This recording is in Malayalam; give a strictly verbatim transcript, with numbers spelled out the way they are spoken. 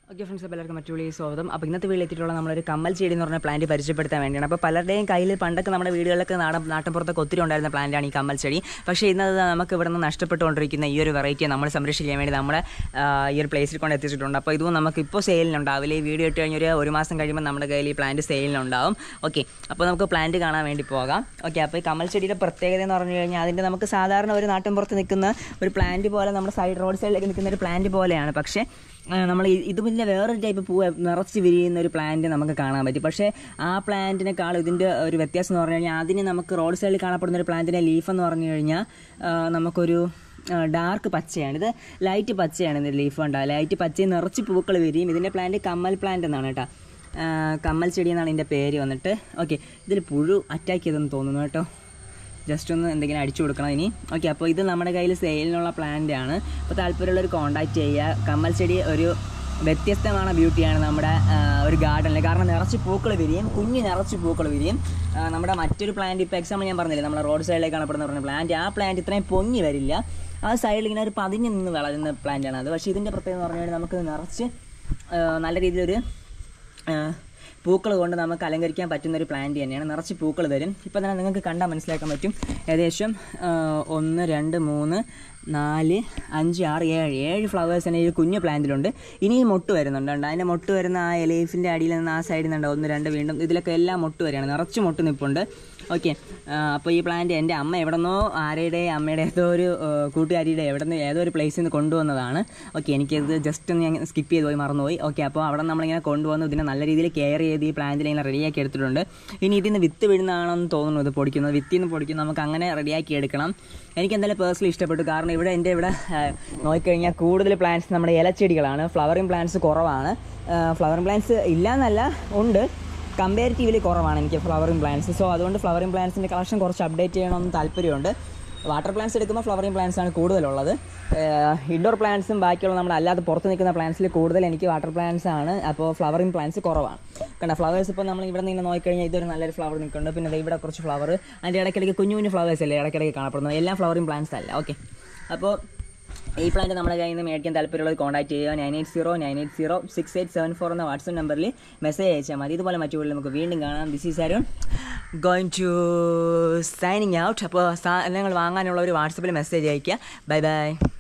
ഓക്കെ ഫ്രണ്ട്സ്, അപ്പോൾ എല്ലാവർക്കും മറ്റു വീഡിയോ സ്വാഗതം. അപ്പോൾ ഇന്നത്തെ വീഡിയോ എത്തിയിട്ടുള്ള നമ്മളൊരു കമ്മൽ ചെടി എന്ന് പറഞ്ഞ പ്ലാന്റ് പരിചയപ്പെടുത്താൻ വേണ്ടിയാണ്. അപ്പോൾ പലരുടെയും കയ്യിൽ പണ്ടൊക്കെ നമ്മുടെ വീടുകളിലൊക്കെ നാടൻ നാട്ടിൻപുറത്തൊക്കെ ഒത്തിരി ഉണ്ടായിരുന്ന പ്ലാന്റാണ് ഈ കമ്മൽ ചെടി. പക്ഷേ ഇന്നത് നമുക്ക് ഇവിടെ നിന്ന് നഷ്ടപ്പെട്ടുകൊണ്ടിരിക്കുന്ന ഈ ഒരു വെറൈറ്റിയെ നമ്മൾ സംരക്ഷിക്കാൻ വേണ്ടി നമ്മുടെ ഈ ഒരു പ്ലേസിൽ കൊണ്ട് എത്തിച്ചിട്ടുണ്ട്. അപ്പോൾ ഇതും നമുക്ക് ഇപ്പോൾ സെയിലിനുണ്ടാവില്ല. ഈ വീഡിയോ ഇട്ട് കഴിഞ്ഞൊരു ഒരു മാസം കഴിയുമ്പോൾ നമ്മുടെ കയ്യിൽ ഈ പ്ലാന്റ് സെയിലിനുണ്ടാവും. ഓക്കെ, അപ്പോൾ നമുക്ക് പ്ലാന്റ് കാണാൻ വേണ്ടി പോകാം. ഓക്കെ, അപ്പോൾ ഈ കമ്മൽ ചെടിയുടെ പ്രത്യേകത എന്ന് പറഞ്ഞു കഴിഞ്ഞാൽ അതിൻ്റെ നമുക്ക് സാധാരണ ഒരു നാട്ടിൻപുറത്ത് നിൽക്കുന്ന ഒരു പ്ലാന്റ് പോലെ നമ്മുടെ സൈഡ് റോഡ് സൈഡിലേക്ക് നിൽക്കുന്ന ഒരു പ്ലാന്റ് പോലെയാണ്. പക്ഷേ നമ്മൾ ഇത് പിന്നെ വേറൊരു ടൈപ്പ് പൂവ് നിറച്ച് വിരിയുന്ന ഒരു പ്ലാന്റ് നമുക്ക് കാണാൻ പറ്റും. പക്ഷേ ആ പ്ലാന്റിനേക്കാളും ഇതിൻ്റെ ഒരു വ്യത്യാസം എന്ന് പറഞ്ഞു കഴിഞ്ഞാൽ അതിന് നമുക്ക് റോഡ് സൈഡിൽ കാണപ്പെടുന്ന ഒരു പ്ലാന്റിൻ്റെ ലീഫ് എന്ന് പറഞ്ഞു കഴിഞ്ഞാൽ നമുക്കൊരു ഡാർക്ക് പച്ചയാണ്. ഇത് ലൈറ്റ് പച്ചയാണ്. ഇതിൻ്റെ ലീഫ് ഉണ്ടാകുക ലൈറ്റ് പച്ചയും നിറച്ച് പൂക്കൾ വിരിയും. ഇതിൻ്റെ പ്ലാന്റ് കമ്മൽ പ്ലാന്റ് എന്നാണ് കേട്ടോ. കമ്മൽ ചെടി എന്നാണ് ഇതിൻ്റെ പേര് വന്നിട്ട്. ഓക്കെ, ഇതിൽ പുഴു അറ്റാക്ക് ചെയ്തെന്ന് തോന്നുന്നു കേട്ടോ. ജസ്റ്റ് ഒന്ന് എന്തെങ്കിലും അടിച്ചു കൊടുക്കണം ഇനി. ഓക്കെ, അപ്പോൾ ഇത് നമ്മുടെ കയ്യിൽ സെയിലിനുള്ള പ്ലാന്റ് ആണ്. അപ്പോൾ താല്പര്യമുള്ളവർ കോൺടാക്റ്റ് ചെയ്യുക. കമ്മൽ ചെടി ഒരു വ്യത്യസ്തமான ബ്യൂട്ടിയാണ് നമ്മുടെ ഒരു ഗാർഡനിൽ. കാരണം നിറച്ച് പൂക്കൾ വിരിയും, കുഞ്ഞ് നിറച്ച് പൂക്കൾ വിരിയും. നമ്മുടെ മറ്റൊരു പ്ലാന്റ് ഇപ്പോൾ എക്സാമ്പിൾ ഞാൻ പറഞ്ഞില്ലേ, നമ്മുടെ റോഡ് സൈഡിലേക്ക് കാണപ്പെടുന്ന പറഞ്ഞ പ്ലാന്റ്, ആ പ്ലാന്റ് ഇത്രയും പൊങ്ങി വരില്ല. ആ സൈഡിൽ ഇങ്ങനെ ഒരു പതിഞ്ഞ് നിന്ന് വളരുന്ന പ്ലാന്റാണ് അത്. പക്ഷേ ഇതിൻ്റെ പ്രത്യേകത എന്ന് പറഞ്ഞു കഴിഞ്ഞാൽ നമുക്ക് നിറച്ച് നല്ല രീതിയിലൊരു പൂക്കൾ കൊണ്ട് നമുക്ക് അലങ്കരിക്കാൻ പറ്റുന്നൊരു പ്ലാന്റ് തന്നെയാണ്. നിറച്ച് പൂക്കൾ തരും. ഇപ്പോൾ തന്നെ നിങ്ങൾക്ക് കണ്ടാൽ മനസ്സിലാക്കാൻ പറ്റും. ഏകദേശം ഒന്ന് രണ്ട് മൂന്ന് നാല് അഞ്ച് ആറ് ഏഴ് ഏഴ് ഫ്ലവേഴ്സ് തന്നെ ഈ കുഞ്ഞു പ്ലാന്റിലുണ്ട്. ഇനിയും മൊട്ട് വരുന്നുണ്ട്. അതിൻ്റെ മൊട്ട് വരുന്ന ആ ലീഫിൻ്റെ അടിയിൽ നിന്ന് ആ സൈഡിൽ നിന്നുണ്ട് ഒന്ന് രണ്ട് വീണ്ടും ഇതിലൊക്കെ എല്ലാം മൊട്ട് വരികയാണ്. നിറച്ച് മൊട്ട് നിൽപ്പുണ്ട്. ഓക്കെ, അപ്പോൾ ഈ പ്ലാന്റ് എൻ്റെ അമ്മ എവിടെ നിന്നോ ആരുടെ അമ്മയുടെ ഏതോ ഒരു കൂട്ടുകാരിയുടെ എവിടെ നിന്ന് ഏതോ ഒരു പ്ലേസിൽ നിന്ന് കൊണ്ടുവന്നതാണ്. ഓക്കെ, എനിക്കത് ജസ്റ്റ് ഒന്ന് ഞാൻ സ്കിപ്പ് ചെയ്ത് പോയി മറന്നുപോയി. ഓക്കെ, അപ്പോൾ അവിടെ നമ്മളിങ്ങനെ കൊണ്ടുവന്ന് ഇതിനെ നല്ല രീതിയിൽ കെയർ ചെയ്ത് ഈ പ്ലാന്റിനെ ഇങ്ങനെ റെഡിയാക്കി എടുത്തിട്ടുണ്ട്. ഇനി ഇതിന് വിത്ത് വീഴുന്നതാണെന്ന് തോന്നുന്നു ഇത് പൊടിക്കുന്നത്. വിത്തിൽ നിന്ന് പൊടിക്കുന്നത് നമുക്ക് അങ്ങനെ റെഡിയാക്കി എടുക്കണം. എനിക്ക് എന്തായാലും പേഴ്സണലി ഇഷ്ടപ്പെട്ടു. കാരണം ഇവിടെ എൻ്റെ ഇവിടെ നോക്കിക്കഴിഞ്ഞാൽ കൂടുതൽ പ്ലാന്റ്സ് നമ്മുടെ ഇലച്ചെടികളാണ്. ഫ്ലവറിങ് പ്ലാന്റ്സ് കുറവാണ്. ഫ്ലവറിങ് പ്ലാന്റ്സ് ഇല്ല എന്നല്ല, ഉണ്ട്, കമ്പാരിറ്റീവ്ലി കുറവാണ് എനിക്ക് ഫ്ലവറിങ് പ്ലാന്റ്സ്. സോ അതുകൊണ്ട് ഫ്ലവറിങ് പ്ലാന്റ്സിൻ്റെ കളക്ഷൻ കുറച്ച് അപ്ഡേറ്റ് ചെയ്യണമെന്ന് താല്പര്യമുണ്ട്. വാട്ടർ പ്ലാന്റ്സ് എടുക്കുമ്പോൾ ഫ്ലവറിങ് പ്ലാന്റ്സ് ആണ് കൂടുതലുള്ളത്. ഇൻഡോർ പ്ലാന്റ്സും ബാക്കിയുള്ള നമ്മുടെ അല്ലാതെ പുറത്ത് നിൽക്കുന്ന പ്ലാന്റ്സിൽ കൂടുതൽ എനിക്ക് വാട്ടർ പ്ലാന്റ്സ് ആണ്. അപ്പോൾ ഫ്ലവറിങ് പ്ലാന്റ്സ് കുറവാണ്. കണ്ട ഫ്ലവേഴ്സ് ഇപ്പോൾ നമ്മൾ ഇവിടെ നിന്ന് നോക്കിക്കഴിഞ്ഞാൽ ഇതൊരു നല്ലൊരു ഫ്ലവർ നിൽക്കുന്നുണ്ട്. പിന്നെ ഇവിടെ കുറച്ച് ഫ്ലവർ, അതിൻ്റെ ഇടയ്ക്കിടയ്ക്ക് കുഞ്ഞു കുഞ്ഞു ഫ്ലവേഴ്സ് അല്ലേ ഇടയ്ക്കിടയ്ക്ക് കാണപ്പെടുന്നത്. എല്ലാം ഫ്ലവറിങ് പ്ലാന്റ്സ് അല്ല. ഓക്കെ, അപ്പോൾ ഈ പ്ലാന്റ് നമ്മുടെ കയ്യിൽ നിന്ന് മേടിക്കാൻ താല്പര്യമുള്ളത് കോൺടാക്ട് ചെയ്യുക. Nine eight zero nine eight zero six eight seven four എന്ന വാട്സപ്പ് നമ്പറിൽ മെസ്സേജ് അയച്ചാൽ മതി. ഇതുപോലെ മറ്റു വീട്ടിൽ നമുക്ക് വീണ്ടും കാണാം. This is Arun going to signing out. അപ്പോൾ സാധനങ്ങൾ വാങ്ങാനുള്ള ഒരു വാട്സപ്പിൽ മെസ്സേജ് അയയ്ക്കുക. Bye by.